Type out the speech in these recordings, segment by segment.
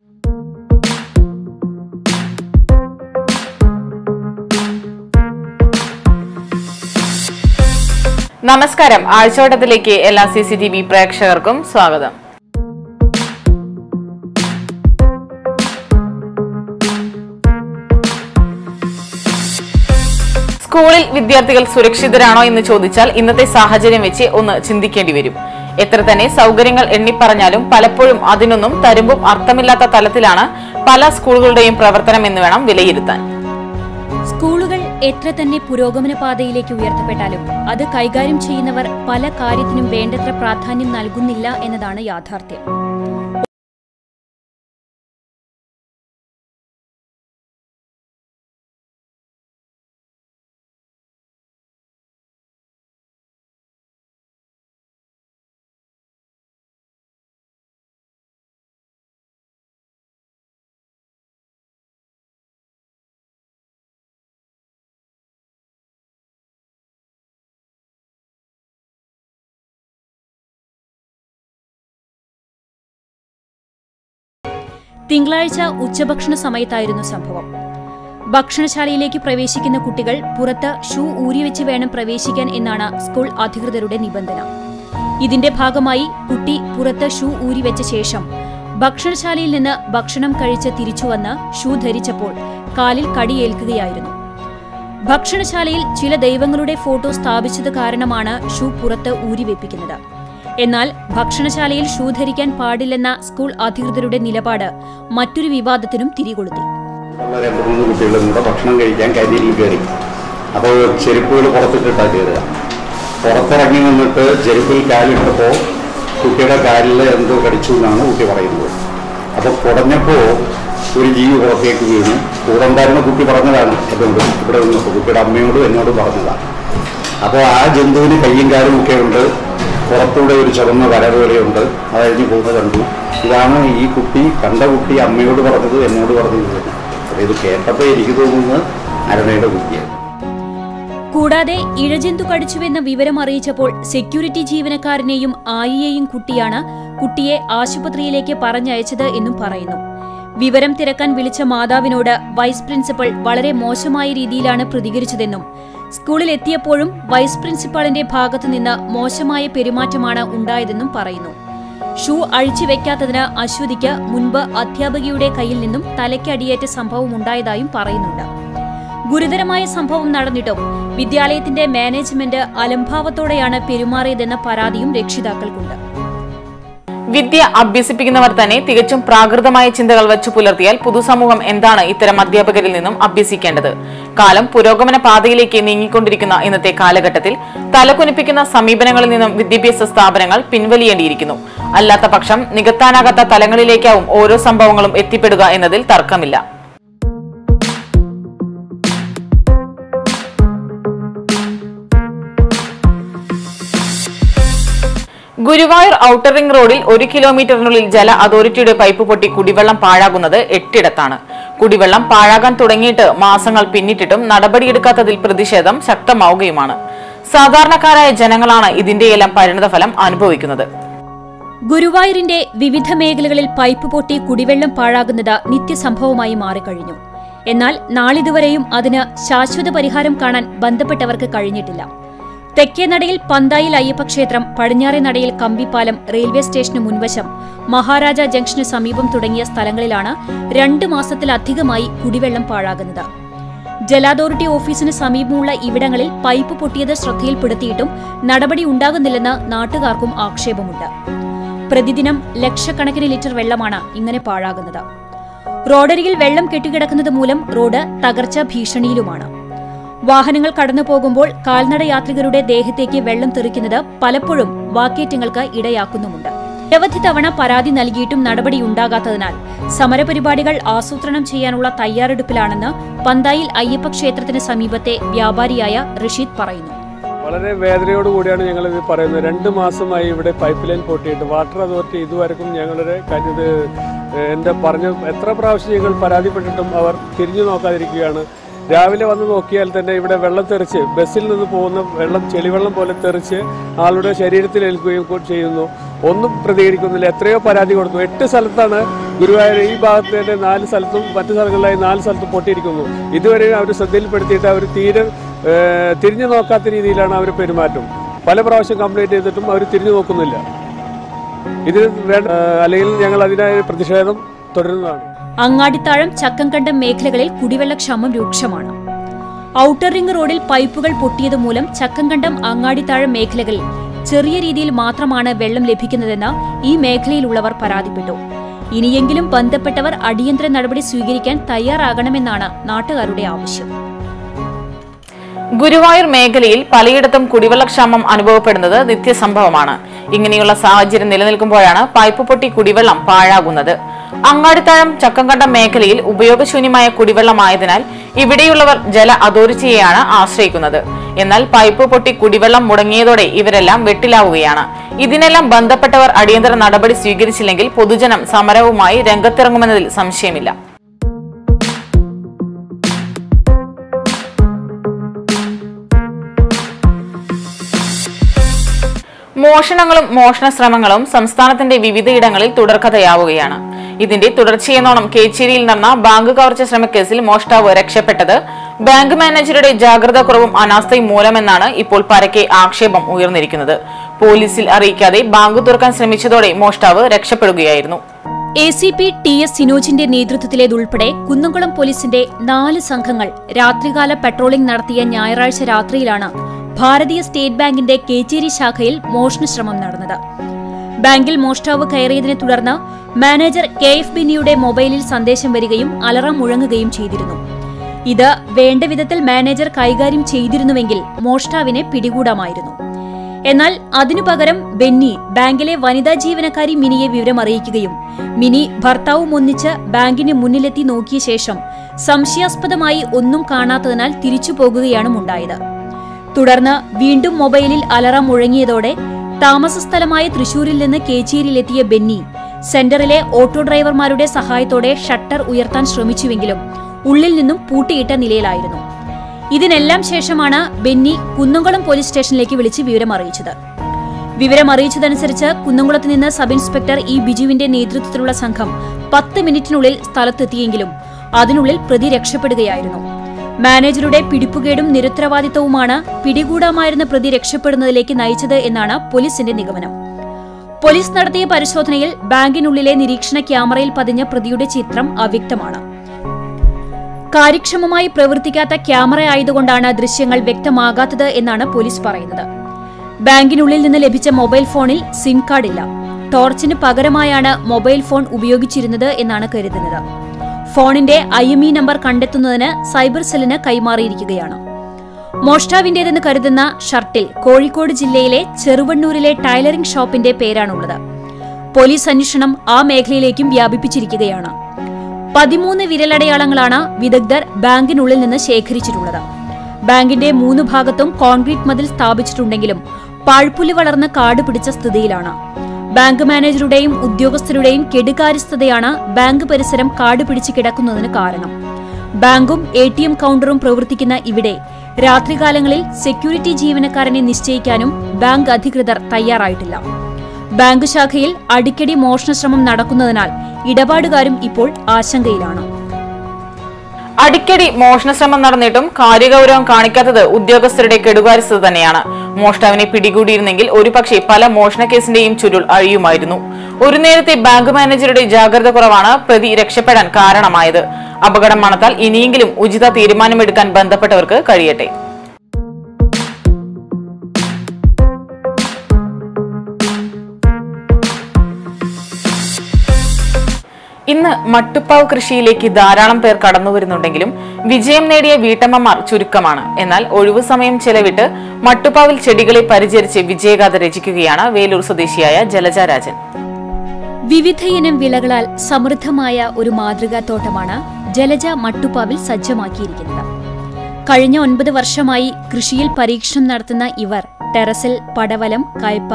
നമസ്കാരം. ആഴ്ചവട്ടത്തിലേക്ക് എല്ലാ CCTV പ്രേക്ഷകർക്കും സ്വാഗതം. സ്കൂളിൽ വിദ്യാർത്ഥികൾ സുരക്ഷിതരാണോ എന്ന് ചോദിച്ചാൽ ഇന്നത്തെ സാഹചര്യം വെച്ച് ഒന്ന് ചിന്തിക്കേണ്ടി വരും. എത്ര തന്നെ സൗകര്യങ്ങൾ എണ്ണിപ്പറഞ്ഞാലും പലപ്പോഴും അതിനൊന്നും തരുമ്പും അർത്ഥമില്ലാത്ത തലത്തിലാണ് പല സ്കൂളുകളുടെയും പ്രവർത്തനം എന്ന് വേണം വിലയിരുത്താൻ. സ്കൂളുകൾ എത്ര തന്നെ പുരോഗമന പാതയിലേക്ക് ഉയർത്തപ്പെട്ടാലും അത് കൈകാര്യം ചെയ്യുന്നവർ പല കാര്യത്തിനും വേണ്ടത്ര പ്രാധാന്യം നൽകുന്നില്ല എന്നതാണ് യാഥാർത്ഥ്യം. തിങ്കളാഴ്ച ഉച്ചഭക്ഷണ സമയത്തായിരുന്നു സംഭവം. ഭക്ഷണശാലയിലേക്ക് പ്രവേശിക്കുന്ന കുട്ടികൾ പുറത്ത് ഷൂ ഊരിവെച്ച് വേണം പ്രവേശിക്കാൻ എന്നാണ് സ്കൂൾ അധികൃതരുടെ നിബന്ധന. ഇതിന്റെ ഭാഗമായി കുട്ടി പുറത്ത് ഷൂ ഊരിവെച്ച ശേഷം ഭക്ഷണശാലയിൽ നിന്ന് ഭക്ഷണം കഴിച്ച് തിരിച്ചുവന്ന് ഷൂ ധരിച്ചപ്പോൾ കാലിൽ കടിയേൽക്കുകയായിരുന്നു. ഭക്ഷണശാലയിൽ ചില ദൈവങ്ങളുടെ ഫോട്ടോ സ്ഥാപിച്ചത് കാരണമാണ് ഷൂ പുറത്ത് ഊരിവെപ്പിക്കുന്നത്. എന്നാൽ ഭക്ഷണശാലയിൽ ഷൂ ധരിക്കാൻ പാടില്ലെന്ന സ്കൂൾ അധികൃതരുടെ നിലപാട് മറ്റൊരു വിവാദത്തിനും തിരികൊളുത്തി. ഭക്ഷണം കഴിക്കാൻ കരിയിൽ കയറി, അപ്പോൾ ചെരുപ്പുകൾ പുറത്തിട്ടിട്ടാ കയറുക. പുറത്തിറങ്ങി നിന്നിട്ട് ചെരുപ്പിൽ കാലിട്ടപ്പോൾ കുട്ടിയുടെ കാലിൽ എന്തോ കടിച്ചു എന്നാണ് കുട്ടി പറയുന്നത്. അപ്പോൾ കുടഞ്ഞപ്പോൾ ഒരു ജീവി പുറത്തേക്ക് വീണു. കൂടെന്തായിരുന്ന കുട്ടി പറഞ്ഞതാണ്, എന്നോട് ഇവിടെ നിന്നപ്പോൾ കുട്ടിയുടെ അമ്മയോട് എന്നോട് പറഞ്ഞതാണ്. അപ്പോൾ ആ ജന്തുവിന് കയ്യും കാലും ഒക്കെ ഉണ്ട്, പുറത്തൂടെ ഒരു ചുവന്ന വരവുകയുണ്ട്. അത് കഴിഞ്ഞ് പോകുന്നത് കണ്ടു. ഇതാണ് ഈ കുട്ടി കണ്ട കുട്ടി അമ്മയോട് പറഞ്ഞത്, എന്നോട് പറഞ്ഞത്. ഇത് കേട്ടപ്പോൾ എനിക്ക് തോന്നുന്നത് അരണയുടെ കുട്ടിയാണ്. കൂടാതെ ഇഴജന്തു കടിച്ചുവെന്ന വിവരം അറിയിച്ചപ്പോൾ സെക്യൂരിറ്റി ജീവനക്കാരനെയും ആയിയെയും കുട്ടിയെ ആശുപത്രിയിലേക്ക് പറഞ്ഞയച്ചത് എന്നും പറയുന്നു. വിവരം തിരക്കാൻ വിളിച്ച മാതാവിനോട് വൈസ് പ്രിൻസിപ്പൽ വളരെ മോശമായ രീതിയിലാണ് പ്രതികരിച്ചതെന്നും സ്കൂളിൽ എത്തിയപ്പോഴും വൈസ് പ്രിൻസിപ്പാളിന്റെ ഭാഗത്തുനിന്ന് മോശമായ പെരുമാറ്റമാണ് ഉണ്ടായതെന്നും പറയുന്നു. ഷൂ അഴിച്ചു വെക്കാത്തതിന് അശ്വതിക്ക് മുൻപ് അധ്യാപകയുടെ കയ്യിൽ നിന്നും തലയ്ക്കടിയേറ്റ സംഭവം ഉണ്ടായതായും പറയുന്നുണ്ട്. ഗുരുതരമായ സംഭവം നടന്നിട്ടും വിദ്യാലയത്തിന്റെ മാനേജ്മെന്റ് അലംഭാവത്തോടെയാണ് പെരുമാറിയതെന്ന പരാതിയും രക്ഷിതാക്കൾക്കുണ്ട്. വിദ്യ അഭ്യസിപ്പിക്കുന്നവർ തന്നെ തികച്ചും പ്രാകൃതമായ ചിന്തകൾ വെച്ചു പുലർത്തിയാൽ പൊതുസമൂഹം എന്താണ് ഇത്തരം അധ്യാപകരിൽ നിന്നും അഭ്യസിക്കേണ്ടത്? കാലം പുരോഗമന പാതയിലേക്ക് നീങ്ങിക്കൊണ്ടിരിക്കുന്ന ഇന്നത്തെ കാലഘട്ടത്തിൽ തലകുനിപ്പിക്കുന്ന സമീപനങ്ങളിൽ നിന്നും വിദ്യാഭ്യാസ സ്ഥാപനങ്ങൾ പിൻവലിയേണ്ടിയിരിക്കുന്നു. അല്ലാത്ത പക്ഷം നികത്താനാകാത്ത തലങ്ങളിലേക്കാവും ഓരോ സംഭവങ്ങളും എത്തിപ്പെടുക എന്നതിൽ തർക്കമില്ല. ഗുരുവായൂർ ഔട്ടർ റിംഗ് റോഡിൽ 1 കിലോമീറ്ററിനുള്ളിൽ ജല അതോറിറ്റിയുടെ പൈപ്പ് പൊട്ടി കുടിവെള്ളം പാഴാകുന്നത് 8 കുടിവെള്ളം പാഴാകാൻ തുടങ്ങിയിട്ട് മാസങ്ങൾ പിന്നിട്ടിട്ടും നടപടിയെടുക്കാത്തതിൽ പ്രതിഷേധം ശക്തമാവുകയുമാണ്. സാധാരണക്കാരായ ജനങ്ങളാണ് ഇതിന്റെയെല്ലാം പരിണതഫലം അനുഭവിക്കുന്നത്. ഗുരുവായൂരിന്റെ വിവിധ മേഖലകളിൽ പൈപ്പ് പൊട്ടി കുടിവെള്ളം പാഴാകുന്നത് നിത്യസംഭവമായി മാറിക്കഴിഞ്ഞു. എന്നാൽ നാളിതുവരെയും അതിന് ശാശ്വത പരിഹാരം കാണാൻ ബന്ധപ്പെട്ടവർക്ക് കഴിഞ്ഞിട്ടില്ല. തെക്കേനടയിൽ പന്തായിൽ അയ്യപ്പക്ഷേത്രം, പടിഞ്ഞാറേ നടയിൽ കമ്പിപ്പാലം, റെയിൽവേ സ്റ്റേഷന് മുൻവശം, മഹാരാജ ജംഗ്ഷന് സമീപം തുടങ്ങിയ സ്ഥലങ്ങളിലാണ് 2 മാസത്തിലധികമായി കുടിവെള്ളം പാഴാകുന്നത്. ജല അതോറിറ്റി ഓഫീസിന് സമീപമുള്ള ഇവിടങ്ങളിൽ പൈപ്പ് പൊട്ടിയത് ശ്രദ്ധയിൽപ്പെടുത്തിയിട്ടും നടപടി ഉണ്ടാകുന്നില്ലെന്ന് നാട്ടുകാർക്കും ആക്ഷേപമുണ്ട്. പ്രതിദിനം ലക്ഷക്കണക്കിന് ലിറ്റർ വെള്ളമാണ് ഇങ്ങനെ പാഴാകുന്നത്. റോഡരികിൽ വെള്ളം കെട്ടിക്കിടക്കുന്നത് മൂലം റോഡ് തകർച്ചാ ഭീഷണിയിലുമാണ്. വാഹനങ്ങൾ കടന്നു പോകുമ്പോൾ കാൽനട യാത്രികരുടെ ദേഹത്തേക്ക് വെള്ളം തെറിക്കുന്നത് പലപ്പോഴും വാക്കേറ്റങ്ങൾക്ക് ഇടയാക്കുന്നുമുണ്ട്. നിരവധി തവണ പരാതി നൽകിയിട്ടും നടപടിയുണ്ടാകാത്തതിനാൽ സമരപരിപാടികൾ ആസൂത്രണം ചെയ്യാനുള്ള തയ്യാറെടുപ്പിലാണെന്ന് പന്തായിൽ അയ്യപ്പ ക്ഷേത്രത്തിന് സമീപത്തെ വ്യാപാരിയായ റഷീദ് പറയുന്നു. വളരെ വേദനയോടുകൂടിയാണ് ഞങ്ങൾ ഇത് പറയുന്നത്. 2 മാസമായി ഇവിടെ പൈപ്പ് ലൈൻ പൊട്ടിയിട്ട് വാട്ടർ അതോറിറ്റി ഇതുവരെക്കും ഞങ്ങളുടെ എത്ര പ്രാവശ്യം ഞങ്ങൾ പരാതിപ്പെട്ടിട്ടും അവർ തിരിഞ്ഞു നോക്കാതിരിക്കുകയാണ്. രാവിലെ വന്ന് നോക്കിയാൽ തന്നെ ഇവിടെ വെള്ളം തെറിച്ച്, ബസ്സിൽ നിന്ന് പോകുന്ന വെള്ളം ചെളിവെള്ളം പോലെ തെറിച്ച് ആളുടെ ശരീരത്തിൽ ഏൽക്കുകയും ചെയ്യുന്നു. ഒന്നും പ്രതികരിക്കുന്നില്ല. എത്രയോ പരാതി കൊടുത്തു. 8 സ്ഥലത്താണ് ഗുരുവായൂർ ഈ ഭാഗത്ത് തന്നെ 4 സ്ഥലത്തും മറ്റു സ്ഥലങ്ങളിലായി 4 സ്ഥലത്തും പൊട്ടിയിരിക്കുന്നു. ഇതുവരെ അവർ ശ്രദ്ധയിൽപ്പെടുത്തിയിട്ട് അവർ തീരെ തിരിഞ്ഞു നോക്കാത്ത രീതിയിലാണ് അവർ പെരുമാറ്റം. പല പ്രാവശ്യം കംപ്ലൈൻറ്റ് ചെയ്തിട്ടും അവർ തിരിഞ്ഞു നോക്കുന്നില്ല. ഇതിന് അല്ലെങ്കിൽ ഞങ്ങൾ അതിനായ പ്രതിഷേധം തുടരുന്നതാണ്. അങ്ങാടിത്താഴം, ചക്കംകണ്ടം മേഖലകളിൽ കുടിവെള്ളക്ഷാമം രൂക്ഷമാണ്. ഔട്ടർ റിംഗ് റോഡിൽ പൈപ്പുകൾ പൊട്ടിയത് മൂലം ചക്കംകണ്ടം, അങ്ങാടിത്താഴം മേഖലകളിൽ ചെറിയ രീതിയിൽ മാത്രമാണ് വെള്ളം ലഭിക്കുന്നതെന്ന് ഈ മേഖലയിലുള്ളവർ പരാതിപ്പെട്ടു. ഇനിയെങ്കിലും ബന്ധപ്പെട്ടവർ അടിയന്തര നടപടി സ്വീകരിക്കാൻ തയ്യാറാകണമെന്നാണ് നാട്ടുകാരുടെ ആവശ്യം. ഗുരുവായൂർ മേഖലയിൽ പലയിടത്തും കുടിവെള്ളക്ഷാമം അനുഭവപ്പെടുന്നത് നിത്യസംഭവമാണ്. ഇങ്ങനെയുള്ള സാഹചര്യം നിലനിൽക്കുമ്പോഴാണ് പൈപ്പ് പൊട്ടി കുടിവെള്ളം പാഴാകുന്നത്. അങ്ങാടിത്താഴം, ചക്കംകണ്ടം മേഖലയിൽ ഉപയോഗശൂന്യമായ കുടിവെള്ളമായതിനാൽ ഇവിടെയുള്ളവർ ജല അതോറിറ്റിയെയാണ് ആശ്രയിക്കുന്നത്. എന്നാൽ പൈപ്പ് പൊട്ടി കുടിവെള്ളം മുടങ്ങിയതോടെ ഇവരെല്ലാം വെട്ടിലാവുകയാണ്. ഇതിനെല്ലാം ബന്ധപ്പെട്ടവർ അടിയന്തര നടപടി സ്വീകരിച്ചില്ലെങ്കിൽ പൊതുജനം സമരവുമായി രംഗത്തിറങ്ങുമെന്നതിൽ സംശയമില്ല. മോഷണങ്ങളും മോഷണ ശ്രമങ്ങളും സംസ്ഥാനത്തിന്റെ വിവിധയിടങ്ങളിൽ തുടർക്കഥയാവുകയാണ്. ഇതിന്റെ തുടർച്ചയെന്നോണം കേച്ചേരിയിൽ നടന്ന ബാങ്ക് കവർച്ച ശ്രമക്കേസിൽ മോഷ്ടാവ് രക്ഷപ്പെട്ടത് ബാങ്ക് മാനേജറുടെ ജാഗ്രതാക്കുറവും അനാസ്ഥയും മൂലമെന്നാണ് ഇപ്പോൾ പരക്കെ ആക്ഷേപം ഉയർന്നിരിക്കുന്നത്. പോലീസിൽ അറിയിക്കാതെ ബാങ്ക് തുറക്കാൻ ശ്രമിച്ചതോടെ മോഷ്ടാവ് രക്ഷപ്പെടുകയായിരുന്നു. ACP TS സിനോജിന്റെ നേതൃത്വത്തിലേതുൾപ്പെടെ കുന്നംകുളം പോലീസിന്റെ 4 സംഘങ്ങൾ രാത്രികാല പട്രോളിംഗ് നടത്തിയ ഞായറാഴ്ച രാത്രിയിലാണ് ഭാരതീയ സ്റ്റേറ്റ് ബാങ്കിന്റെ കേച്ചേരി ശാഖയിൽ മോഷണശ്രമം നടന്നത്. ബാങ്കിൽ മോഷ്ടാവ് കയറിയതിനെ തുടർന്ന് മാനേജർ KF ബിന്നിയുടെ മൊബൈലിൽ സന്ദേശം വരികയും അലറാം മുഴങ്ങുകയും ചെയ്തിരുന്നു. ഇത് വേണ്ട വിധത്തിൽ മാനേജർ കൈകാര്യം ചെയ്തിരുന്നുവെങ്കിൽ മോഷ്ടാവിനെ പിടികൂടാമായിരുന്നു. എന്നാൽ അതിനു പകരം ബെന്നി ബാങ്കിലെ വനിതാ ജീവനക്കാരി മിനിയെ വിവരമറിയിക്കുകയും മിനി ഭർത്താവും ഒന്നിച്ച് ബാങ്കിന് മുന്നിലെത്തി നോക്കിയ ശേഷം സംശയാസ്പദമായി ഒന്നും കാണാത്തതിനാൽ തിരിച്ചു പോകുകയാണ് ഉണ്ടായത്. തുടർന്ന് വീണ്ടും മൊബൈലിൽ അലറാം മുഴങ്ങിയതോടെ താമസസ്ഥലമായ തൃശൂരിൽ നിന്ന് കേച്ചേരിയിലെത്തിയ ബെന്നി സെന്ററിലെ ഓട്ടോ ഡ്രൈവർമാരുടെ സഹായത്തോടെ ഷട്ടർ ഉയർത്താൻ ശ്രമിച്ചുവെങ്കിലും ഉള്ളിൽ നിന്നും പൂട്ടിയിട്ട നിലയിലായിരുന്നു. ഇതിനെല്ലാം ശേഷമാണ് ബെന്നി കുന്നംകുളം പോലീസ് സ്റ്റേഷനിലേക്ക് വിളിച്ച് വിവരമറിയിച്ചത്. വിവരമറിയിച്ചതനുസരിച്ച് കുന്നംകുളത്ത് നിന്ന് സബ് ഇൻസ്പെക്ടർ ഇ ബിജുവിന്റെ നേതൃത്വത്തിലുള്ള സംഘം 10 മിനിറ്റിനുള്ളിൽ സ്ഥലത്തെത്തിയെങ്കിലും അതിനുള്ളിൽ പ്രതി രക്ഷപ്പെടുകയായിരുന്നു. മാനേജറുടെ പിടിപ്പുകേടും നിരുത്തരവാദിത്തവുമാണ് പിടികൂടാമായിരുന്ന പ്രതി രക്ഷപ്പെടുന്നതിലേക്ക് നയിച്ചത് എന്നാണ് പോലീസിന്റെ നിഗമനം. പോലീസ് നടത്തിയ പരിശോധനയിൽ ബാങ്കിനുള്ളിലെ നിരീക്ഷണ ക്യാമറയിൽ പതിഞ്ഞ പ്രതിയുടെ ചിത്രം അവ്യക്തമാണ്. കാര്യക്ഷമമായി പ്രവർത്തിക്കാത്ത ക്യാമറ ആയതുകൊണ്ടാണ് ദൃശ്യങ്ങൾ വ്യക്തമാകാത്തത് എന്നാണ് പോലീസ് പറയുന്നത്. ബാങ്കിനുള്ളിൽ നിന്ന് ലഭിച്ച മൊബൈൽ ഫോണിൽ സിം കാർഡ് ഇല്ല. ടോർച്ചിന് പകരമായാണ് മൊബൈൽ ഫോൺ ഉപയോഗിച്ചിരുന്നത് എന്നാണ് കരുതുന്നത്. ഫോണിന്റെ IME നമ്പർ കണ്ടെത്തുന്നതിന് സൈബർ സെല്ലിന് കൈമാറിയിരിക്കുകയാണ്. മോഷ്ടാവിന്റേതെന്ന് കരുതുന്ന ഷർട്ടിൽ കോഴിക്കോട് ജില്ലയിലെ ചെറുവണ്ണൂരിലെ ടൈലറിംഗ് ഷോപ്പിന്റെ പേരാണുള്ളത്. പോലീസ് അന്വേഷണം ആ മേഖലയിലേക്കും വ്യാപിപ്പിച്ചിരിക്കുകയാണ്. 13 വിരലടയാളങ്ങളാണ് വിദഗ്ധർ ബാങ്കിനുള്ളിൽ നിന്ന് ശേഖരിച്ചിട്ടുള്ളത്. ബാങ്കിന്റെ 3 ഭാഗത്തും കോൺക്രീറ്റ് മതിൽ സ്ഥാപിച്ചിട്ടുണ്ടെങ്കിലും പാഴ്പുലി വളർന്ന് കാട് പിടിച്ച സ്ഥിതിയിലാണ്. ബാങ്ക് മാനേജറുടെയും ഉദ്യോഗസ്ഥരുടെയും കെടുകാര്യസ്ഥതയാണ് ബാങ്ക് പരിസരം കാട് പിടിച്ച് കിടക്കുന്നതിന് കാരണം. ബാങ്കും ATM കൗണ്ടറും പ്രവർത്തിക്കുന്ന ഇവിടെ രാത്രികാലങ്ങളിൽ സെക്യൂരിറ്റി ജീവനക്കാരനെ നിശ്ചയിക്കാനും ബാങ്ക് അധികൃതർ തയ്യാറായിട്ടില്ല. ബാങ്ക് ശാഖയിൽ അടിക്കടി മോഷണശ്രമം നടക്കുന്നതിനാൽ ഇടപാടുകാരും ഇപ്പോൾ ആശങ്കയിലാണ്. അടിക്കടി മോഷണശ്രമം നടന്നിട്ടും കാര്യഗൌരവം കാണിക്കാത്തത് ഉദ്യോഗസ്ഥരുടെ കെടുകാര്യസ്ഥത തന്നെയാണ്. മോഷ്ടാവിനെ പിടികൂടിയിരുന്നെങ്കിൽ ഒരുപക്ഷെ പല മോഷണ കേസിന്റെയും ചുരുൾ അഴിയുമായിരുന്നു. ഒരു നേരത്തെ ബാങ്ക് മാനേജറുടെ ജാഗ്രത കുറവാണ് പ്രതി രക്ഷപ്പെടാൻ കാരണമായത്. അപകടം മണത്താൽ ഇനിയെങ്കിലും ഉചിത തീരുമാനമെടുക്കാൻ ബന്ധപ്പെട്ടവർക്ക് കഴിയട്ടെ. ഇന്ന് മട്ടുപ്പാവ് കൃഷിയിലേക്ക് ധാരാളം പേർ കടന്നുവരുന്നുണ്ടെങ്കിലും വിജയം നേടിയ വീട്ടമ്മമാർ ചുരുക്കമാണ്. എന്നാൽ ഒഴിവു സമയം ചെലവിട്ട് മട്ടുപ്പാവിൽ ചെടികളെ പരിചരിച്ച് വിജയഗാഥ രചിക്കുകയാണ് വേലൂർ സ്വദേശിയായ ജലജ രാജൻ. വിവിധയിനം വിളകളാൽ സമൃദ്ധമായ ഒരു മാതൃകാത്തോട്ടമാണ് ജലജ മട്ടുപ്പാവിൽ സജ്ജമാക്കിയിരിക്കുന്നത്. കഴിഞ്ഞ 9 വർഷമായി കൃഷിയിൽ പരീക്ഷണം നടത്തുന്ന ഇവർ ടെറസിൽ പടവലം, കയ്പ,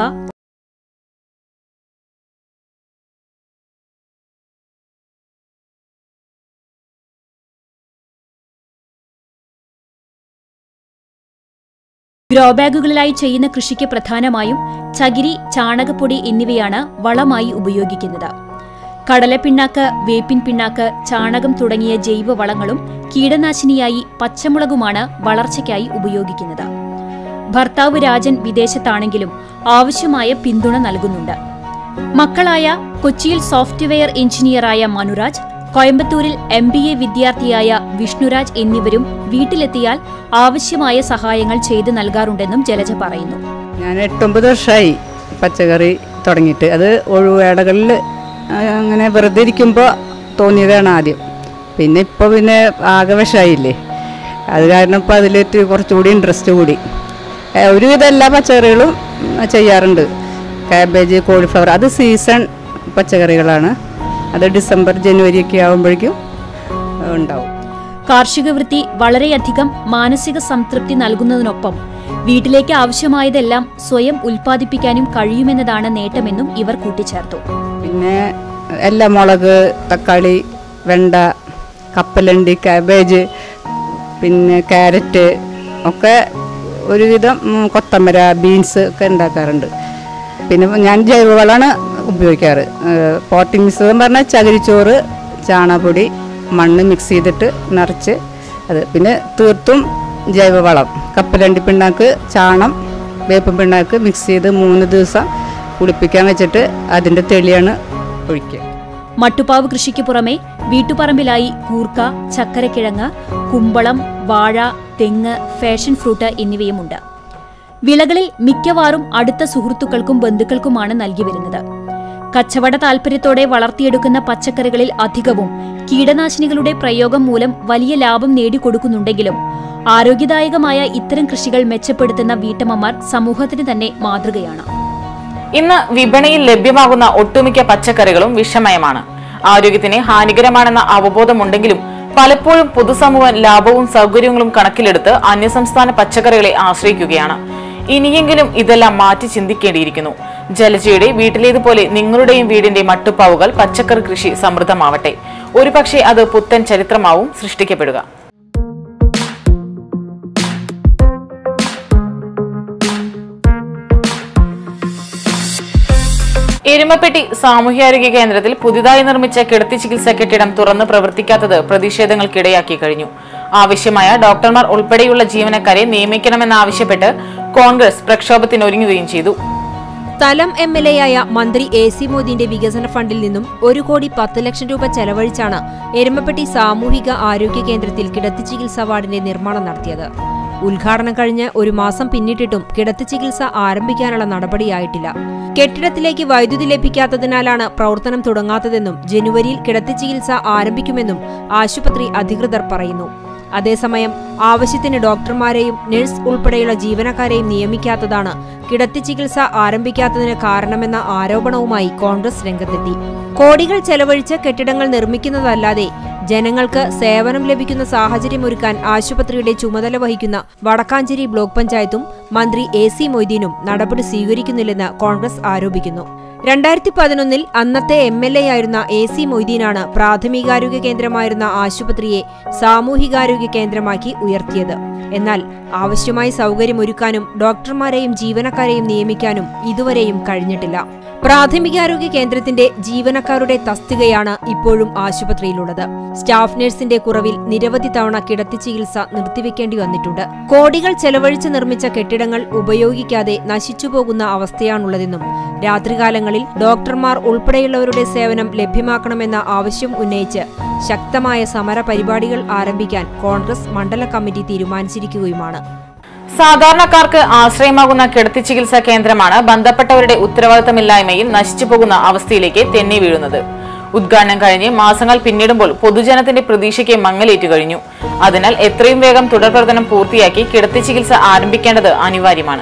ഗ്രോ ബാഗുകളിലായി ചെയ്യുന്ന കൃഷിക്ക് പ്രധാനമായും ചകിരി, ചാണകപ്പൊടി എന്നിവയാണ് വളമായി ഉപയോഗിക്കുന്നത്. കടലപ്പിണ്ണാക്ക്, വേപ്പിൻ പിണ്ണാക്ക്, ചാണകം തുടങ്ങിയ ജൈവവളങ്ങളും കീടനാശിനിയായി പച്ചമുളകുമാണ് വളർച്ചയ്ക്കായി ഉപയോഗിക്കുന്നത്. ഭർത്താവ് രാജൻ വിദേശത്താണെങ്കിലും ആവശ്യമായ പിന്തുണ നൽകുന്നുണ്ട്. മക്കളായ കൊച്ചിയിൽ സോഫ്റ്റ്വെയർ എഞ്ചിനീയറായ മനുരാജ്, കോയമ്പത്തൂരിൽ MBA വിദ്യാർത്ഥിയായ വിഷ്ണുരാജ് എന്നിവരും വീട്ടിലെത്തിയാൽ ആവശ്യമായ സഹായങ്ങൾ ചെയ്തു നൽകാറുണ്ടെന്നും ജലജ പറയുന്നു. ഞാൻ 8-9 വർഷമായി പച്ചക്കറി തുടങ്ങിയിട്ട്. അത് ഒഴിവേളകളിൽ അങ്ങനെ വെറുതെ ഇരിക്കുമ്പോൾ തോന്നിയതാണ് ആദ്യം. പിന്നെ ഇപ്പോൾ ആകെ വിഷമായില്ലേ, അത് കാരണം ഇപ്പോൾ അതിലേക്ക് കുറച്ചുകൂടി ഇൻട്രസ്റ്റ് കൂടി. ഒരുവിധം എല്ലാ പച്ചക്കറികളും ചെയ്യാറുണ്ട്. കാബേജ്, കോളിഫ്ലവർ, അത് സീസൺ പച്ചക്കറികളാണ്. അത് ഡിസംബർ ജനുവരി ഒക്കെ ആകുമ്പോഴേക്കും ഉണ്ടാവും. കാർഷിക വൃത്തി വളരെയധികം മാനസിക സംതൃപ്തി നൽകുന്നതിനൊപ്പം വീട്ടിലേക്ക് ആവശ്യമായതെല്ലാം സ്വയം ഉൽപ്പാദിപ്പിക്കാനും കഴിയുമെന്നതാണ് നേട്ടമെന്നും ഇവർ കൂട്ടിച്ചേർത്തു. പിന്നെ എല്ലാ മുളക്, തക്കാളി, വെണ്ട, കപ്പലണ്ടി, കാബേജ്, പിന്നെ ക്യാരറ്റ് ഒക്കെ ഒരുവിധം, കൊത്തമര, ബീൻസ് ഒക്കെ ഉണ്ടാക്കാറുണ്ട്. പിന്നെ ഞാൻ ജൈവവളമാണ് ഉപയോഗിക്കാറ്. പോട്ടിംഗ് മിക്സ് എന്ന് പറഞ്ഞാൽ ചകിരിച്ചോറ്, ചാണകപ്പൊടി, മണ്ണ് മിക്സ് ചെയ്തിട്ട് നിറച്ച് അത്. പിന്നെ തീർത്തും ജൈവവളം, കപ്പലണ്ടി പിണ്ണാക്ക്, ചാണം, വേപ്പൻ പിണ്ണാക്ക് മിക്സ് ചെയ്ത് 3 ദിവസം കുളിപ്പിക്കാൻ വെച്ചിട്ട് അതിൻ്റെ തെളിയാണ് ഒഴിക്കുക. മട്ടുപ്പാവ് കൃഷിക്ക് പുറമെ വീട്ടുപറമ്പിലായി കൂർക്ക, ചക്കരക്കിഴങ്ങ്, കുമ്പളം, വാഴ, തെങ്ങ്, ഫാഷൻ ഫ്രൂട്ട് എന്നിവയുമുണ്ട്. വിളകളിൽ മിക്കവാറും അടുത്ത സുഹൃത്തുക്കൾക്കും ബന്ധുക്കൾക്കുമാണ് നൽകി വരുന്നത്. കച്ചവട താൽപര്യത്തോടെ വളർത്തിയെടുക്കുന്ന പച്ചക്കറികളിൽ അധികവും കീടനാശിനികളുടെ പ്രയോഗം മൂലം വലിയ ലാഭം നേടിക്കൊടുക്കുന്നുണ്ടെങ്കിലും ആരോഗ്യദായകമായ ഇത്തരം കൃഷികൾ മെച്ചപ്പെടുത്തുന്ന വീട്ടമ്മമാർ സമൂഹത്തിന് തന്നെ മാതൃകയാണ്. ഇന്ന് വിപണിയിൽ ലഭ്യമാകുന്ന ഒട്ടുമിക്ക പച്ചക്കറികളും വിഷമയമാണ്. ആരോഗ്യത്തിന് ഹാനികരമാണെന്ന അവബോധമുണ്ടെങ്കിലും പലപ്പോഴും പൊതുസമൂഹം ലാഭവും സൗകര്യങ്ങളും കണക്കിലെടുത്ത് അന്യസംസ്ഥാന പച്ചക്കറികളെ ആശ്രയിക്കുകയാണ്. ഇനിയെങ്കിലും ഇതെല്ലാം മാറ്റി ചിന്തിക്കേണ്ടിയിരിക്കുന്നു. ജലജയുടെ വീട്ടിലേതുപോലെ നിങ്ങളുടെയും വീടിന്റെ മട്ടുപ്പാവുകൾ പച്ചക്കറി കൃഷി സമൃദ്ധമാവട്ടെ. ഒരുപക്ഷെ അത് പുത്തൻ ചരിത്രമാവും സൃഷ്ടിക്കപ്പെടുക. എരുമപ്പെട്ടി സാമൂഹ്യാരോഗ്യ കേന്ദ്രത്തിൽ പുതിയതായി നിർമ്മിച്ച കിടത്തി ചികിത്സാ കെട്ടിടം തുറന്ന് പ്രവർത്തിക്കാത്തത് പ്രതിഷേധങ്ങൾക്കിടയാക്കി കഴിഞ്ഞു. ആവശ്യമായ ഡോക്ടർമാർ ഉൾപ്പെടെയുള്ള ജീവനക്കാരെ നിയമിക്കണമെന്നാവശ്യപ്പെട്ട് കോൺഗ്രസ് പ്രക്ഷോഭത്തിനൊരുങ്ങുകയും ചെയ്തു. സ്ഥലം MLA-യായ മന്ത്രി AC മോദിന്റെ വികസന ഫണ്ടിൽ നിന്നും 1,10 ലക്ഷം രൂപ ചെലവഴിച്ചാണ് എരുമപ്പെട്ടി സാമൂഹിക ആരോഗ്യ കേന്ദ്രത്തിൽ കിടത്തി ചികിത്സാ വാർഡിന്റെ നിർമ്മാണം നടത്തിയത്. ഉദ്ഘാടനം കഴിഞ്ഞ് 1 മാസം പിന്നിട്ടിട്ടും കിടത്തി ചികിത്സ ആരംഭിക്കാനുള്ള നടപടിയായിട്ടില്ല. കെട്ടിടത്തിലേക്ക് വൈദ്യുതി ലഭിക്കാത്തതിനാലാണ് പ്രവർത്തനം തുടങ്ങാത്തതെന്നും ജനുവരിയിൽ കിടത്തി ചികിത്സ ആരംഭിക്കുമെന്നും ആശുപത്രി അധികൃതർ പറയുന്നു. അതേസമയം ആവശ്യത്തിന് ഡോക്ടർമാരെയും നഴ്സ് ഉൾപ്പെടെയുള്ള ജീവനക്കാരെയും നിയമിക്കാത്തതാണ് കിടത്തി ചികിത്സ ആരംഭിക്കാത്തതിന് കാരണമെന്ന ആരോപണവുമായി കോൺഗ്രസ് രംഗത്തെത്തി. കോടികൾ ചെലവഴിച്ച് കെട്ടിടങ്ങൾ നിർമ്മിക്കുന്നതല്ലാതെ ജനങ്ങൾക്ക് സേവനം ലഭിക്കുന്ന സാഹചര്യമൊരുക്കാൻ ആശുപത്രിയുടെ ചുമതല വഹിക്കുന്ന വടക്കാഞ്ചേരി ബ്ലോക്ക് പഞ്ചായത്തും മന്ത്രി AC മൊയ്തീനും നടപടി സ്വീകരിക്കുന്നില്ലെന്ന് കോൺഗ്രസ് ആരോപിക്കുന്നു. 2011-ൽ അന്നത്തെ MLA-യായിരുന്ന AC മൊയ്തീനാണ് പ്രാഥമികാരോഗ്യ കേന്ദ്രമായിരുന്ന ആശുപത്രിയെ സാമൂഹികാരോഗ്യ കേന്ദ്രമാക്കി ഉയർത്തിയത്. എന്നാൽ ആവശ്യമായ സൗകര്യമൊരുക്കാനും ഡോക്ടർമാരെയും ജീവനക്കാരെയും നിയമിക്കാനും ഇതുവരെയും കഴിഞ്ഞിട്ടില്ല. പ്രാഥമികാരോഗ്യ കേന്ദ്രത്തിന്റെ ജീവനക്കാരുടെ തസ്തികയാണ് ഇപ്പോഴും ആശുപത്രിയിലുള്ളത്. സ്റ്റാഫ് നഴ്സിന്റെ കുറവിൽ നിരവധി തവണ കിടത്തി ചികിത്സ നിർത്തിവെക്കേണ്ടി വന്നിട്ടുണ്ട്. കോടികൾ ചെലവഴിച്ച് നിർമ്മിച്ച കെട്ടിടങ്ങൾ ഉപയോഗിക്കാതെ നശിച്ചുപോകുന്ന അവസ്ഥയാണുള്ളതെന്നും രാത്രികാലങ്ങളിൽ ഡോക്ടർമാർ ഉൾപ്പെടെയുള്ളവരുടെ സേവനം ലഭ്യമാക്കണമെന്ന ആവശ്യം ഉന്നയിച്ച് ശക്തമായ സമര പരിപാടികൾ ആരംഭിക്കാൻ കോൺഗ്രസ് മണ്ഡല കമ്മിറ്റി തീരുമാനിച്ചിരിക്കുകയുമാണ്. സാധാരണക്കാർക്ക് ആശ്രയമാകുന്ന കിടത്തി ചികിത്സാ കേന്ദ്രമാണ് ബന്ധപ്പെട്ടവരുടെ ഉത്തരവാദിത്തമില്ലായ്മയിൽ നശിച്ചുപോകുന്ന അവസ്ഥയിലേക്ക് തെന്നി വീഴുന്നത്. ഉദ്ഘാടനം കഴിഞ്ഞ് മാസങ്ങൾ പിന്നിടുമ്പോൾ പൊതുജനത്തിന്റെ പ്രതീക്ഷയ്ക്ക് മങ്ങലേറ്റു കഴിഞ്ഞു. അതിനാൽ എത്രയും വേഗം തുടർപ്രവർത്തനം പൂർത്തിയാക്കി കിടത്തി ചികിത്സ ആരംഭിക്കേണ്ടത് അനിവാര്യമാണ്.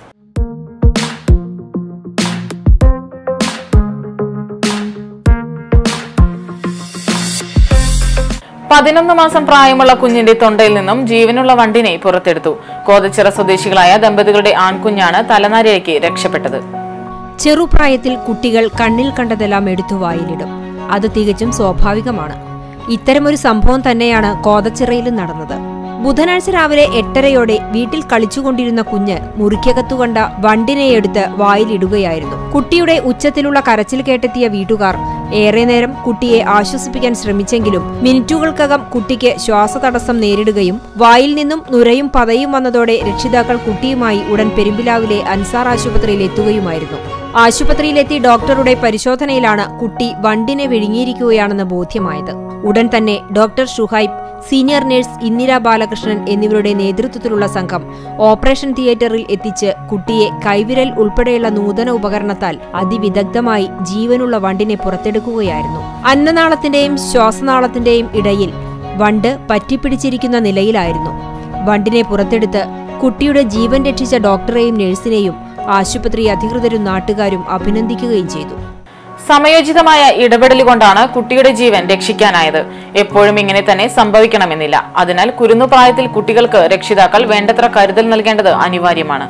11 മാസം പ്രായമുള്ള കുഞ്ഞിന്റെ തൊണ്ടയിൽ നിന്നും ജീവനുള്ള വണ്ടിനെ പുറത്തെടുത്തു. കോതച്ചിറ സ്വദേശികളായ ദമ്പതികളുടെ ആൺകുഞ്ഞാണ് തലനാരിഴയ്ക്ക് രക്ഷപ്പെട്ടത്. ചെറുപ്രായത്തിൽ കുട്ടികൾ കണ്ണിൽ കണ്ടതെല്ലാം എടുത്തു വായിലിടും. അത് തികച്ചും സ്വാഭാവികമാണ്. ഇത്തരമൊരു സംഭവം തന്നെയാണ് കോതച്ചിറയിലും നടന്നത്. ബുധനാഴ്ച രാവിലെ 8:30-യോടെ വീട്ടിൽ കളിച്ചുകൊണ്ടിരുന്ന കുഞ്ഞ് മുറിക്കകത്തുകണ്ട വണ്ടിനെയെടുത്ത് വായിലിടുകയായിരുന്നു. കുട്ടിയുടെ ഉച്ചത്തിലുള്ള കരച്ചിൽ കേട്ടെത്തിയ വീട്ടുകാർ ഏറെ നേരം കുട്ടിയെ ആശ്വസിപ്പിക്കാൻ ശ്രമിച്ചെങ്കിലും മിനിറ്റുകൾക്കകം കുട്ടിക്ക് ശ്വാസതടസ്സം നേരിടുകയും വായിൽ നിന്നും നുരയും പതയും വന്നതോടെ രക്ഷിതാക്കൾ കുട്ടിയുമായി ഉടൻ പെരുമ്പിലാവിലെ അൻസാർ ആശുപത്രിയിൽ എത്തുകയുമായിരുന്നു. ആശുപത്രിയിലെത്തി ഡോക്ടറുടെ പരിശോധനയിലാണ് കുട്ടി വണ്ടിനെ വിഴുങ്ങിയിരിക്കുകയാണെന്ന് ബോധ്യമായത്. ഉടൻ തന്നെ doctor Shuhaib, senior nurse Indira Balakrishnan എന്നിവരുടെ നേതൃത്വത്തിലുള്ള സംഘം ഓപ്പറേഷൻ തിയേറ്ററിൽ എത്തിച്ച് കുട്ടിയെ കൈവിരൽ ഉൾപ്പെടെയുള്ള നൂതന ഉപകരണത്താൽ അതിവിദഗ്ധമായി ജീവനുള്ള വണ്ടിനെ പുറത്തെടുക്കുകയായിരുന്നു. അന്നനാളത്തിന്റെയും ശ്വാസനാളത്തിന്റെയും ഇടയിൽ വണ്ട് പറ്റിപ്പിടിച്ചിരിക്കുന്ന നിലയിലായിരുന്നു. വണ്ടിനെ പുറത്തെടുത്ത് കുട്ടിയുടെ ജീവൻ രക്ഷിച്ച ഡോക്ടറെയും നഴ്സിനെയും ആശുപത്രി അധികൃതരും നാട്ടുകാരും അഭിനന്ദിക്കുകയും ചെയ്തു. സമയോചിതമായ ഇടപെടലുകൊണ്ടാണ് കുട്ടിയുടെ ജീവൻ രക്ഷിക്കാനായത്. എപ്പോഴും ഇങ്ങനെ തന്നെ സംഭവിക്കണമെന്നില്ല. അതിനാൽ കുരുന്നുപ്രായത്തിൽ കുട്ടികൾക്ക് രക്ഷിതാക്കൾ വേണ്ടത്ര കരുതൽ നൽകേണ്ടത് അനിവാര്യമാണ്.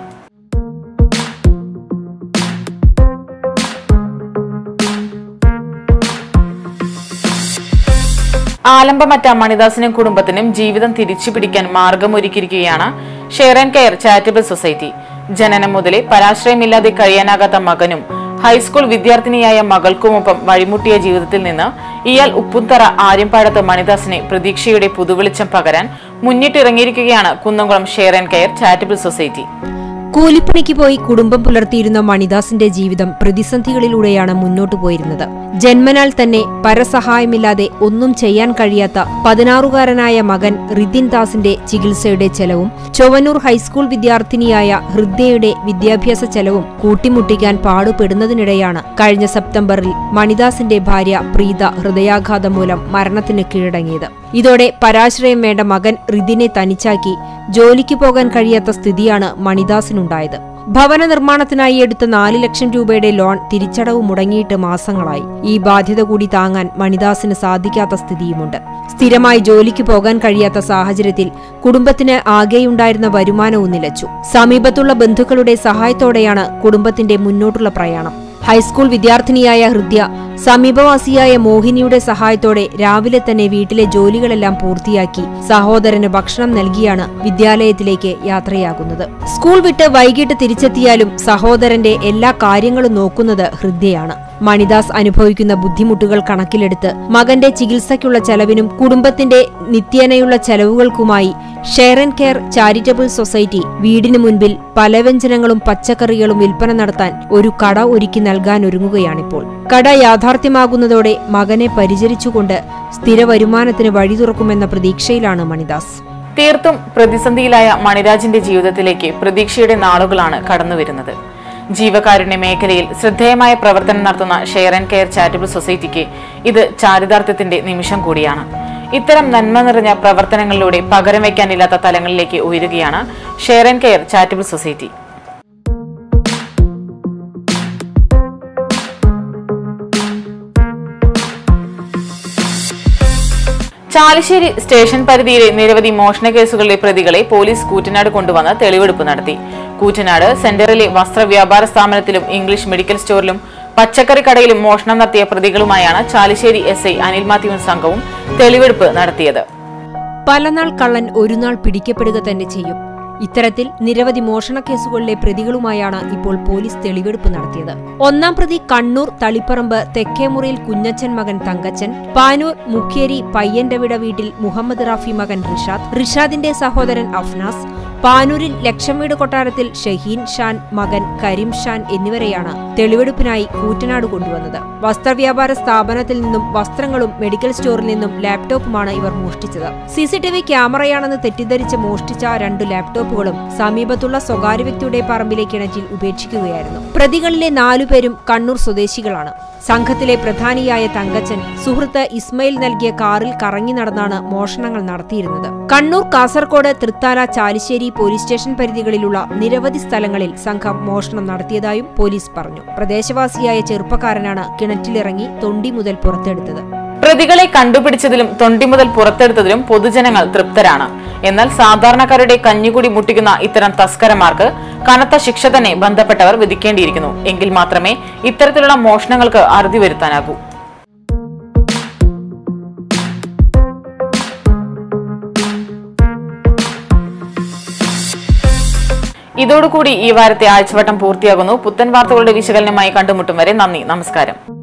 ആലംബമറ്റ മണിദാസിനും കുടുംബത്തിനും ജീവിതം തിരിച്ചുപിടിക്കാൻ മാർഗമൊരുക്കിയിരിക്കുകയാണ് share and care charitable society. ജനനം മുതലേ പരാശ്രയമില്ലാതെ കഴിയാനാകാത്ത മകനും ഹൈസ്കൂൾ വിദ്യാർത്ഥിനിയായ മകൾക്കുമൊപ്പം വഴിമുട്ടിയ ജീവിതത്തിൽ നിന്ന് ഇയാൾ ഉപ്പുംതറ ആര്യമ്പാടത്ത് മണിദാസിനെ പ്രതീക്ഷയുടെ പുതുവെളിച്ചം പകരാൻ മുന്നിട്ടിറങ്ങിയിരിക്കുകയാണ് Kunnamkulam share and care charitable society. കൂലിപ്പണിക്ക് പോയി കുടുംബം പുലർത്തിയിരുന്ന മണിദാസിന്റെ ജീവിതം പ്രതിസന്ധികളിലൂടെയാണ് മുന്നോട്ടു പോയിരുന്നത്. ജന്മനാൽ തന്നെ പരസഹായമില്ലാതെ ഒന്നും ചെയ്യാൻ കഴിയാത്ത 16-കാരനായ മകൻ റിദിൻ ദാസിന്റെ ചികിത്സയുടെ ചെലവും ചൊവ്വന്നൂർ ഹൈസ്കൂൾ വിദ്യാർത്ഥിനിയായ ഹൃദയയുടെ വിദ്യാഭ്യാസ ചെലവും കൂട്ടിമുട്ടിക്കാൻ പാടുപെടുന്നതിനിടെയാണ് കഴിഞ്ഞ സെപ്റ്റംബറിൽ മണിദാസിന്റെ ഭാര്യ പ്രീത ഹൃദയാഘാതം മൂലം മരണത്തിന് കീഴടങ്ങിയത്. ഇതോടെ പരാശ്രയം വേണ്ട മകൻ റിദിനെ തനിച്ചാക്കി ജോലിക്ക് പോകാൻ കഴിയാത്ത സ്ഥിതിയാണ് മണിദാസിനുണ്ടായത്. ഭവന നിർമ്മാണത്തിനായി എടുത്ത 4 ലക്ഷം രൂപയുടെ ലോൺ തിരിച്ചടവ് മുടങ്ങിയിട്ട് മാസങ്ങളായി. ഈ ബാധ്യത കൂടി താങ്ങാൻ മണിദാസിന് സാധിക്കാത്ത സ്ഥിതിയുമുണ്ട്. സ്ഥിരമായി ജോലിക്ക് പോകാൻ കഴിയാത്ത സാഹചര്യത്തിൽ കുടുംബത്തിന് ആകെയുണ്ടായിരുന്ന വരുമാനവും നിലച്ചു. സമീപത്തുള്ള ബന്ധുക്കളുടെ സഹായത്തോടെയാണ് കുടുംബത്തിന്റെ മുന്നോട്ടുള്ള പ്രയാണം. ഹൈസ്കൂൾ വിദ്യാർത്ഥിനിയായ ഹൃദയ സമീപവാസിയായ മോഹിനിയുടെ സഹായത്തോടെ രാവിലെ തന്നെ വീട്ടിലെ ജോലികളെല്ലാം പൂർത്തിയാക്കി സഹോദരന് ഭക്ഷണം നൽകിയാണ് വിദ്യാലയത്തിലേക്ക് യാത്രയാകുന്നത്. സ്കൂൾ വിട്ട് വൈകിട്ട് തിരിച്ചെത്തിയാലും സഹോദരന്റെ എല്ലാ കാര്യങ്ങളും നോക്കുന്നത് ഹൃദയാണ്. മണിദാസ് അനുഭവിക്കുന്ന ബുദ്ധിമുട്ടുകൾ കണക്കിലെടുത്ത് മകന്റെ ചികിത്സയ്ക്കുള്ള ചെലവിനും കുടുംബത്തിന്റെ നിത്യേനയുള്ള ചെലവുകൾക്കുമായി share and care charitable society വീടിനു മുൻപിൽ പലവ്യഞ്ജനങ്ങളും പച്ചക്കറികളും വിൽപ്പന നടത്താൻ ഒരു കട ഒരുക്കി നൽകാനൊരുങ്ങുകയാണിപ്പോൾ. കട യാഥാർത്ഥ്യമാകുന്നതോടെ മകനെ പരിചരിച്ചുകൊണ്ട് സ്ഥിര വരുമാനത്തിന് വഴി തുറക്കുമെന്ന പ്രതീക്ഷയിലാണ് മണിദാസ്. തീർത്തും പ്രതിസന്ധിയിലായ മണിരാജിന്റെ ജീവിതത്തിലേക്ക് പ്രതീക്ഷയുടെ നാളുകളാണ് കടന്നുവരുന്നത്. ജീവകാരുണ്യ മേഖലയിൽ ശ്രദ്ധേയമായ പ്രവർത്തനം നടത്തുന്ന ഷെയർ ആൻഡ് കെയർ ചാരിറ്റബിൾ സൊസൈറ്റിക്ക് ഇത് ചാരിതാർത്ഥ്യത്തിന്റെ നിമിഷം കൂടിയാണ്. ഇത്തരം നന്മ നിറഞ്ഞ പ്രവർത്തനങ്ങളിലൂടെ പകരം വയ്ക്കാനില്ലാത്ത തലങ്ങളിലേക്ക് ഉയരുകയാണ് share and care charitable society. Chalissery station പരിധിയിലെ നിരവധി മോഷണ കേസുകളിലെ പ്രതികളെ പോലീസ് കൂറ്റനാട് കൊണ്ടുവന്ന് തെളിവെടുപ്പ് നടത്തി. കൂറ്റനാട് സെന്ററിലെ വസ്ത്രവ്യാപാര സ്ഥാപനത്തിലും ഇംഗ്ലീഷ് മെഡിക്കൽ സ്റ്റോറിലും പച്ചക്കറി കടയിലും മോഷണം നടത്തിയ പ്രതികളുമായാണ് ചാലിശ്ശേരി SI അനിൽ മാത്യുവും സംഘവും തെളിവെടുപ്പ് നടത്തിയത്. പലനാൾ കള്ളൻ ഒരുനാൾ പിടിക്കപ്പെടുക തന്നെ ചെയ്യും. ഇത്തരത്തിൽ നിരവധി മോഷണ കേസുകളിലെ പ്രതികളുമായാണ് ഇപ്പോൾ പോലീസ് തെളിവെടുപ്പ് നടത്തിയത്. ഒന്നാം പ്രതി കണ്ണൂർ തളിപ്പറമ്പ് തെക്കേമുറിയിൽ കുഞ്ഞച്ചൻ മകൻ തങ്കച്ചൻ, പാനൂർ മുഖ്യേരി പയ്യന്റവിട വീട്ടിൽ മുഹമ്മദ് റാഫി മകൻ റിഷാദിന്റെ സഹോദരൻ അഫ്നാസ്, പാനൂരിൽ ലക്ഷംവീട് കൊട്ടാരത്തിൽ ഷഹീൻ ഷാൻ മകൻ കരീം ഷാൻ എന്നിവരെയാണ് തെളിവെടുപ്പിനായി കൂറ്റനാട് കൊണ്ടുവന്നത്. വസ്ത്രവ്യാപാര സ്ഥാപനത്തിൽ നിന്നും വസ്ത്രങ്ങളും മെഡിക്കൽ സ്റ്റോറിൽ നിന്നും ലാപ്ടോപ്പുമാണ് ഇവർ മോഷ്ടിച്ചത്. CCTV ക്യാമറയാണെന്ന് തെറ്റിദ്ധരിച്ച് മോഷ്ടിച്ച 2 ലാപ്ടോപ്പുകളും സമീപത്തുള്ള സ്വകാര്യ വ്യക്തിയുടെ പറമ്പിലെ കിണറ്റിൽ ഉപേക്ഷിക്കുകയായിരുന്നു. പ്രതികളിലെ 4 പേരും കണ്ണൂർ സ്വദേശികളാണ്. സംഘത്തിലെ പ്രധാനിയായ തങ്കച്ചൻ സുഹൃത്ത് ഇസ്മയിൽ നൽകിയ കാറിൽ കറങ്ങി നടന്നാണ് മോഷണങ്ങൾ നടത്തിയിരുന്നത്. കണ്ണൂർ, കാസർകോട്, തൃത്താല, ചാലിശ്ശേരി പോലീസ് സ്റ്റേഷൻ പരിധികളിലുള്ള നിരവധി സ്ഥലങ്ങളിൽ സംഘം മോഷണം നടത്തിയതായും പോലീസ് പറഞ്ഞു. പ്രദേശവാസിയായ ചെറുപ്പക്കാരനാണ് കിണറ്റിലിറങ്ങി തൊണ്ടി മുതൽ പുറത്തെടുത്തത്. പ്രതികളെ കണ്ടുപിടിച്ചതിലും തൊണ്ടി മുതൽ പുറത്തെടുത്തതിലും പൊതുജനങ്ങൾ തൃപ്തരാണ്. എന്നാൽ സാധാരണക്കാരുടെ കഞ്ഞികൂടി മുട്ടിക്കുന്ന ഇത്തരം തസ്കരന്മാർക്ക് കനത്ത ശിക്ഷ തന്നെ ബന്ധപ്പെട്ടവർ വിധിക്കേണ്ടിയിരിക്കുന്നു. എങ്കിൽ മാത്രമേ ഇത്തരത്തിലുള്ള മോഷണങ്ങൾക്ക് അറുതി വരുത്താനാകൂ. ഇതോടുകൂടി ഈ വാരത്തെ ആഴ്ചവട്ടം പൂർത്തിയാകുന്നു. പുത്തൻ വാർത്തകളുടെ വിശകലനമായി കണ്ടുമുട്ടും വരെ നന്ദി, നമസ്കാരം.